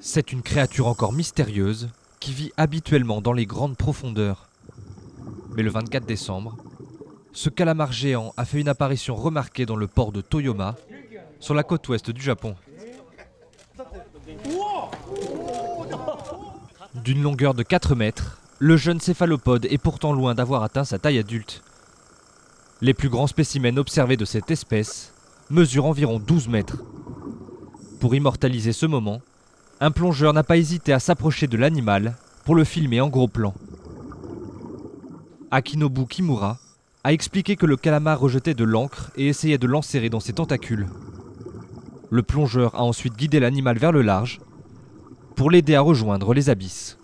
C'est une créature encore mystérieuse qui vit habituellement dans les grandes profondeurs. Mais le 24 décembre, ce calamar géant a fait une apparition remarquée dans le port de Toyoma, sur la côte ouest du Japon. D'une longueur de 4 mètres, le jeune céphalopode est pourtant loin d'avoir atteint sa taille adulte. Les plus grands spécimens observés de cette espèce mesurent environ 12 mètres. Pour immortaliser ce moment, un plongeur n'a pas hésité à s'approcher de l'animal pour le filmer en gros plan. Akinobu Kimura a expliqué que le calamar rejetait de l'encre et essayait de l'enserrer dans ses tentacules. Le plongeur a ensuite guidé l'animal vers le large pour l'aider à rejoindre les abysses.